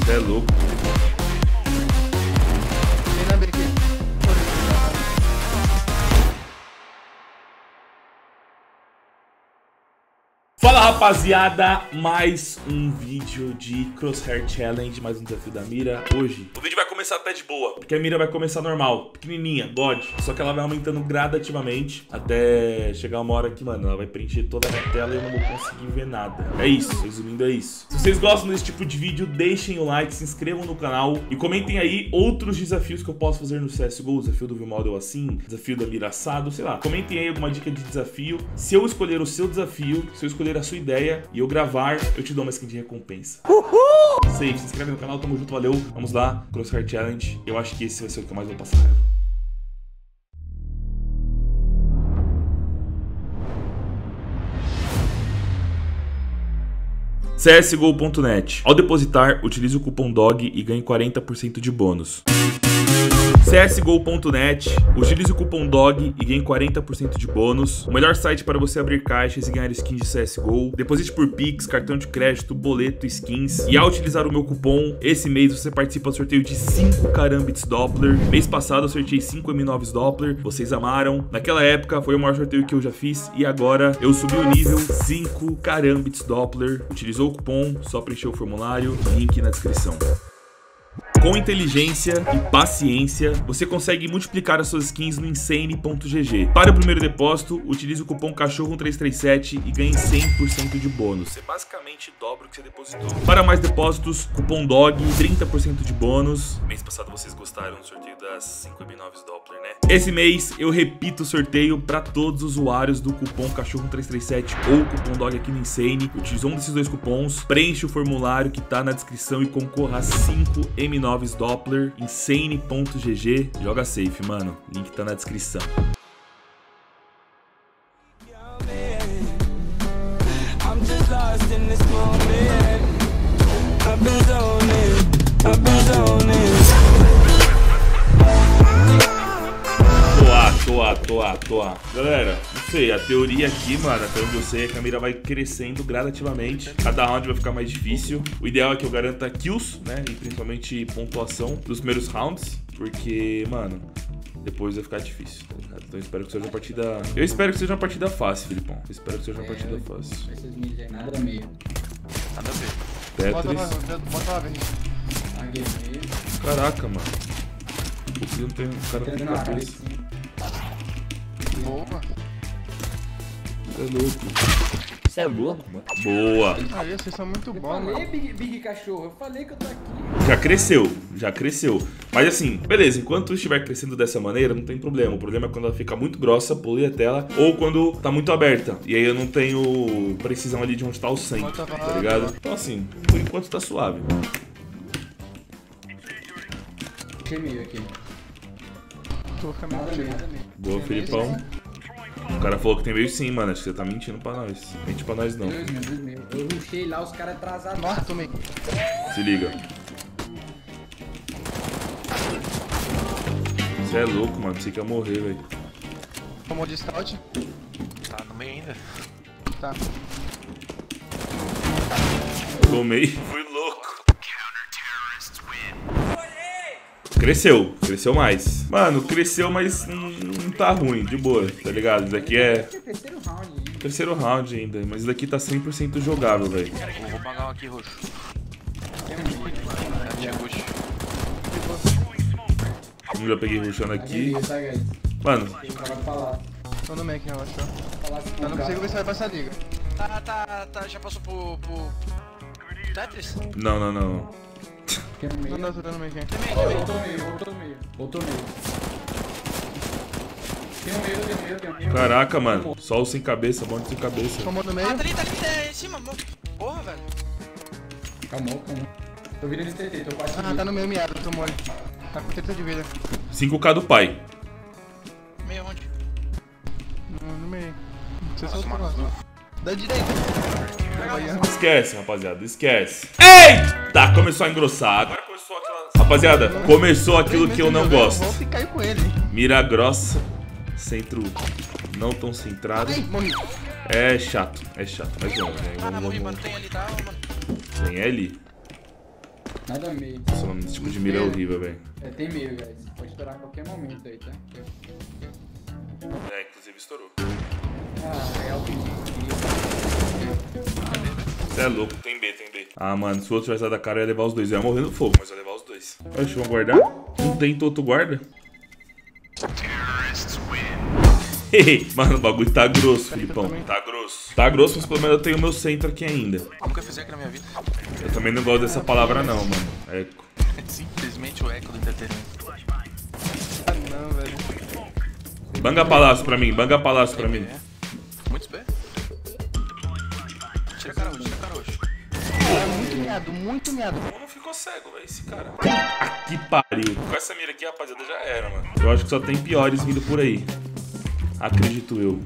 Você é louco. Vem na B aqui. Fala rapaziada, mais um vídeo de Crosshair Challenge, mais um desafio da mira. Hoje o vídeo vai começar até de boa, porque a mira vai começar normal, pequenininha, God. Só que ela vai aumentando gradativamente até chegar uma hora que, mano, ela vai preencher toda a minha tela e eu não vou conseguir ver nada. É isso, resumindo, é isso. Se vocês gostam desse tipo de vídeo, deixem o like, se inscrevam no canal e comentem aí outros desafios que eu posso fazer no CSGO. O desafio do V-Model assim, desafio da mira assado, sei lá. Comentem aí alguma dica de desafio. Se eu escolher o seu desafio, se eu escolher a sua ideia e eu gravar, eu te dou uma skin de recompensa. Uhul! Se inscreve no canal, tamo junto, valeu. Vamos lá, Crosshair Challenge. Eu acho que esse vai ser o que eu mais vou passar raiva. CSGO.net. Ao depositar, utilize o cupom DOG e ganhe 40% de bônus. CSGO.net, utilize o cupom DOG e ganhe 40% de bônus. O melhor site para você abrir caixas e ganhar skins de CSGO. Deposite por Pix, cartão de crédito, boleto, skins. E ao utilizar o meu cupom, esse mês você participa do sorteio de 5 Karambits Doppler. Mês passado eu sorteei 5 M9s Doppler, vocês amaram. Naquela época foi o maior sorteio que eu já fiz. E agora eu subi o nível 5 Karambits Doppler. Utilizou o cupom, só preencher o formulário, link na descrição. Com inteligência e paciência, você consegue multiplicar as suas skins no Insane.gg. Para o primeiro depósito, utilize o cupom CACHORRO337 e ganhe 100% de bônus. Você basicamente dobra o que você depositou. Para mais depósitos, cupom DOG, 30% de bônus. Mês passado vocês gostaram do sorteio das 5 M9s Doppler, né? Esse mês eu repito o sorteio para todos os usuários do cupom CACHORRO337 ou cupom DOG aqui no Insane. Utilize um desses dois cupons, preenche o formulário que tá na descrição e concorra a 5 M9s Doppler, Insane.gg. Joga safe, mano. Link tá na descrição. Toa. Galera, não sei, a teoria aqui, mano, até onde eu sei, é que a mira vai crescendo gradativamente. Cada round vai ficar mais difícil. O ideal é que eu garanta kills, né, e principalmente pontuação dos primeiros rounds, porque, mano, depois vai ficar difícil, tá ligado? Então eu espero que seja uma partida... Eu espero que seja uma partida fácil, Filipão. Eu espero que seja uma partida fácil. Esses mid aí, nada meio. Nada a ver. Tetris. Bota lá, velho. Caraca, mano. O filho não tem... O cara não tem cabeça. Boa. É louco. Você é louco, mano. Boa. Aí, vocês são muito Eu bons, falei, mano. Big Cachorro, eu falei que eu tô aqui. Já cresceu. Mas assim, beleza, enquanto estiver crescendo dessa maneira, não tem problema. O problema é quando ela fica muito grossa, pulei a tela, ou quando tá muito aberta. E aí eu não tenho precisão ali de onde tá o sangue, tá ligado? Então assim, por enquanto tá suave. Deixei meio aqui. Tô caminhando. Nada meio. Boa, Filipão. O cara falou que tem meio sim, mano. Acho que você tá mentindo pra nós. Mente pra nós não. Dois meio. Eu rushei lá, os caras atrasados. Nossa, tomei. Se liga. Você é louco, mano. Pensei que ia morrer, velho. Tomou de scout. Tá no meio ainda. Tá. Tomei. Fui louco. Cresceu mais. Mano, cresceu, mas não tá ruim, de boa, tá ligado? Isso daqui é Terceiro round ainda. terceiro round ainda, mas isso daqui tá 100% jogável, velho. Vou pagar um aqui, roxo. Tem um mid. Tinha roxo. Já peguei rushando aqui. Tá, guys? Mano, O cara vai falar. Tô no Mac, relaxou. Falar assim com Eu não o cara. consigo ver se vai passar a liga. Tá, já passou pro Tetris? não. Tem um meio. Não, tô dando Mac. Voltou meio. Tem um meio. Caraca, mano. Só o sem cabeça, monte sem cabeça. Tomou no meio. Ah, tá ali, em cima. Porra, velho. Calmou. Tô virando esse TT, tô quase. Ah, tá no meio miado, tomou ele. Tá com 30 de vida. 5k do pai. Meio onde? No meio. Não sei se eu tô lá. Da direita. Esquece, rapaziada, esquece. Eita! Começou a engrossar. Agora começou aquela... Rapaziada, começou aquilo que eu não gosto. Vou ficar aí com ele. Mira grossa, centro não tão centrado. Ai, morri. É chato, mas vamos, né? Ah, morri, mano. Tem ali, tá? Mano. Tem L? Nada meio. Nossa, mano, esse tipo de mira é horrível, velho. É, tem meio, guys. Pode estourar a qualquer momento aí, tá? É, inclusive estourou. Ah, é o que Você é louco, tem B, tem B. Ah, mano, se o outro tivesse dado a cara, eu ia levar os dois. Eu ia morrer no fogo, mas eu ia levar os dois. Oxe, vamos guardar? Não tem outro guarda? Mano, o bagulho tá grosso, Filipão. Tá grosso. Tá grosso, mas pelo menos eu tenho o meu centro aqui ainda. Nunca fiz eco na minha vida. Eu também não gosto dessa palavra não, mano. Eco. Simplesmente o eco do entretenimento. Ah, não, velho. Banga palácio pra mim, banga palácio pra mim. Muitos B. Tira a cara roxo, tira a cara roxo. Muito miado, muito miado. Como ficou cego, velho, esse cara? Que pariu. Com essa mira aqui, rapaziada, já era, mano. Eu acho que só tem piores vindo por aí. Acredito eu.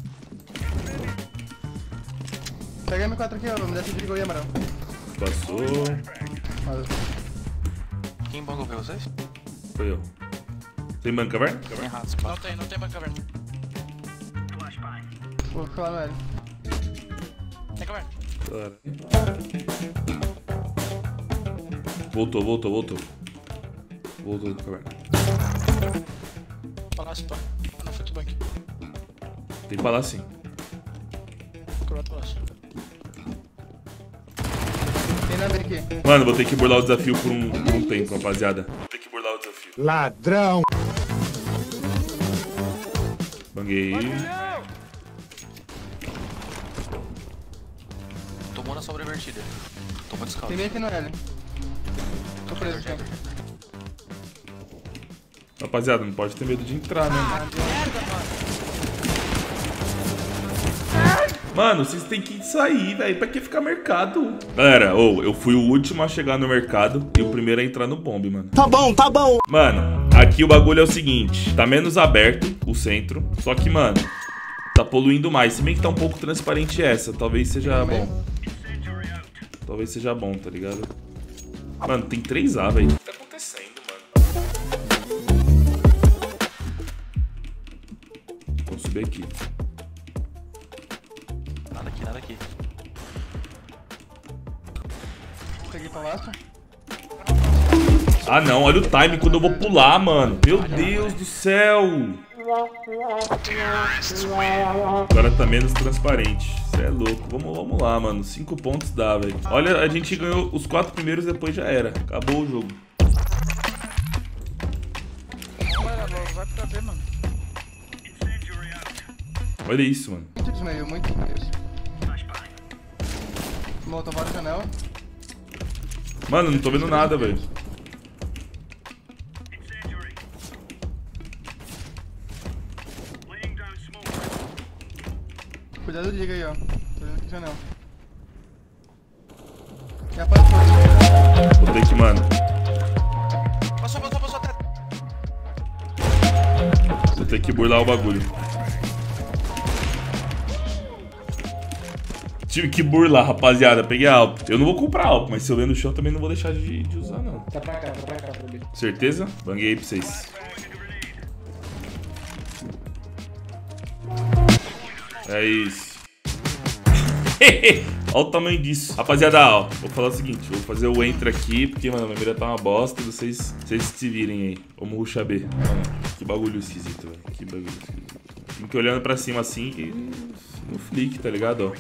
Pega M4 aqui, ó. Me dá esse perigo aí, Amaral. Passou. Quem bangou pra vocês? Foi eu. Tem banca, velho? Tem ratos. Não tem banca aberta. Vou falar no L. Tem caverna. Voltou. Voltou do caverna. Palácio, pá. Ah, não, foi do banco. Tem palácio sim. Croata, palácio. Tem nada aqui. Mano, vou ter que burlar o desafio por um tempo, rapaziada. Vou ter que burlar o desafio. Ladrão! Banguei. Tomou na sobrevertida. Tomou descalço. Tem meio aqui no L. Tô preso, cara. Rapaziada, não pode ter medo de entrar, né? Mano, vocês têm que sair, velho. Pra que ficar mercado? Galera, eu fui o último a chegar no mercado e o primeiro a entrar no bombe, mano. Tá bom, tá bom! Mano, aqui o bagulho é o seguinte. Tá menos aberto o centro. Só que, mano, tá poluindo mais. Se bem que tá um pouco transparente essa. Talvez seja bom. Talvez seja bom, tá ligado? Mano, tem 3A, velho. O que tá acontecendo, mano? Vou subir aqui. Nada aqui. Peguei palácio. Ah, não. Olha o time quando eu vou pular, mano. Meu Deus do céu. Agora tá menos transparente. Cê é louco. Vamos lá, mano. 5 pontos dá, velho. Olha, a gente ganhou os 4 primeiros, depois já era. Acabou o jogo. Vai pra ver, mano. Olha isso, mano. Muito desmeio, muito desmeio. Molotov na janela. Mano, não tô vendo nada, velho. Cuidado, liga aí, ó. Tô vendo aqui janela. E a parte Vou ter que, mano. Passou até. Vou ter que burlar o bagulho. Tive que burlar, rapaziada. Peguei a Alp. Eu não vou comprar Alp, mas se eu ver no chão também não vou deixar de usar, não. Tá pra cá, pra ver. Certeza? Banguei aí pra vocês. É isso. Olha o tamanho disso. Rapaziada, ó, vou falar o seguinte. Vou fazer o enter aqui, porque, mano, minha mira tá uma bosta. Vocês se virem aí. Vamos rushar B. Mano, que bagulho esquisito, velho. Que bagulho esquisito. Tem que ir olhando pra cima assim e no flick, tá ligado, ó.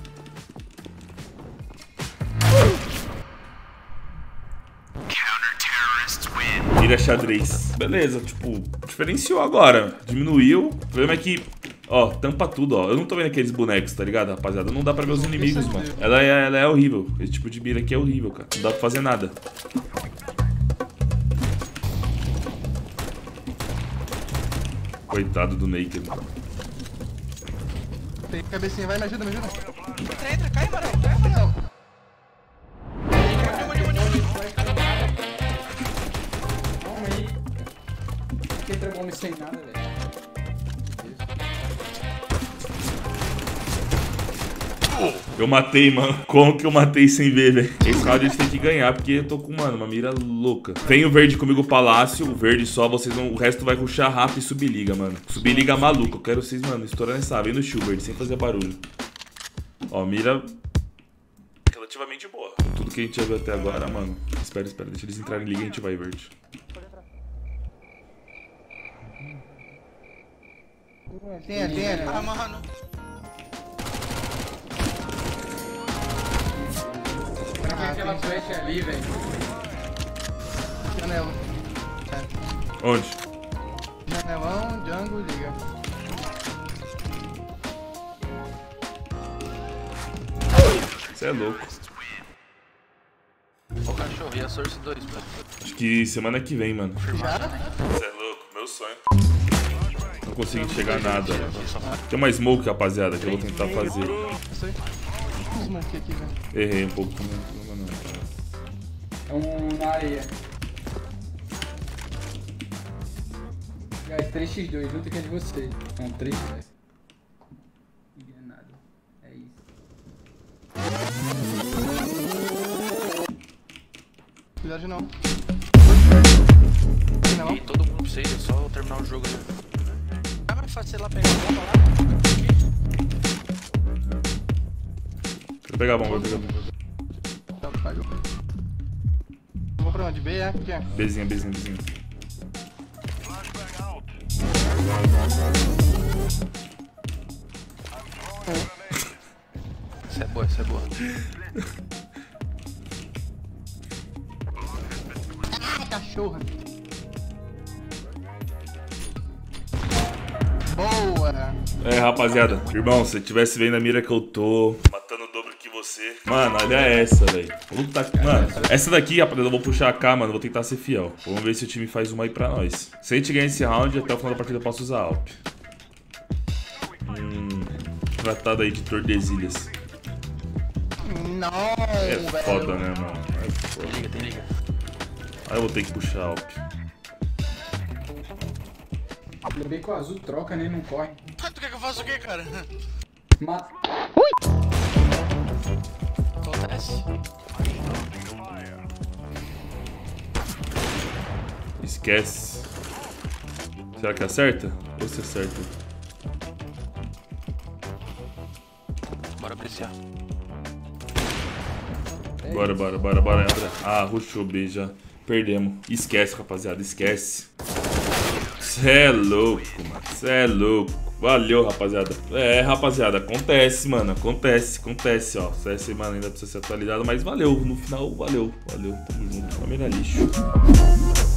Mira xadrez. Beleza, tipo, diferenciou agora. Diminuiu. O problema é que, ó, tampa tudo, ó. Eu não tô vendo aqueles bonecos, tá ligado, rapaziada? Não dá pra ver os inimigos, mano. Ela é horrível. Esse tipo de mira aqui é horrível, cara. Não dá pra fazer nada. Coitado do Naked. Peguei a cabecinha, vai, me ajuda, me ajuda. Entra, cai, Amaral. Cai, Amaral. Calma aí. Que entra bomba sem nada, velho. Eu matei, mano. Como que eu matei sem ver, velho? Esse round a gente tem que ganhar, porque eu tô com, mano, uma mira louca. Tem o verde comigo, o palácio. O verde só, vocês vão... O resto vai rushar rápido e subir liga, mano. Subir liga maluco. Eu quero vocês, mano, estourando essa. Vem no Schubert, sem fazer barulho. Ó, mira... Aquela relativamente boa. Tudo que a gente já viu até agora, mano. Espera, deixa eles entrarem em liga e a gente vai, Verde. Tem. Ah, mano. Pra que aquela flecha ali, velho? Janela. Onde? Janelão, Django, liga. Você é louco. Ô cachorro, e a Source 2, mano? Acho que semana que vem, mano. Já? Você é louco, meu sonho. Não consigo enxergar nada. Tem uma smoke, rapaziada, que eu vou tentar fazer. Sei. Smoke aqui, velho. Errei um pouquinho. É um na areia. Guys, 3x2, junto que é de você. Não, 3 velho. Não é nada. É isso. Cuidado não. E todo mundo precisa, é só terminar o jogo. Ah, mas fácil sei lá pegar a bomba lá. Vou pegar a bomba, Tá, pagou. Vou pra onde? B, é? O que é? Bzinha. Essa é boa. Ah, cachorra. Boa. É, rapaziada. Irmão, se você tivesse vendo a mira que eu tô, matando o dobro que você. Mano, olha essa, velho. Mano, essa daqui, rapaziada, eu vou puxar a K, mano. Vou tentar ser fiel. Vamos ver se o time faz uma aí pra nós. Se a gente ganhar esse round, até o final da partida eu posso usar Alp. Tratado aí de Tordesilhas. Não, É velho. foda, né, mano? É foda. Tem liga. Aí eu vou ter que puxar Alp. Ainda bem que o azul troca, né? Não corre. Tu quer que eu faça o quê, cara? Mata. Acontece. Esquece. Será que acerta? Ou se acerta? Bora apreciar. Bora, André. Ah, rushou B já. Perdemos. Esquece, rapaziada, esquece. Cê é louco, mano. Cê é louco. Valeu, rapaziada. É, rapaziada, acontece, mano. Acontece, ó. CS, mano, ainda precisa ser atualizado, mas valeu. No final, valeu. Tamo junto. Família lixo.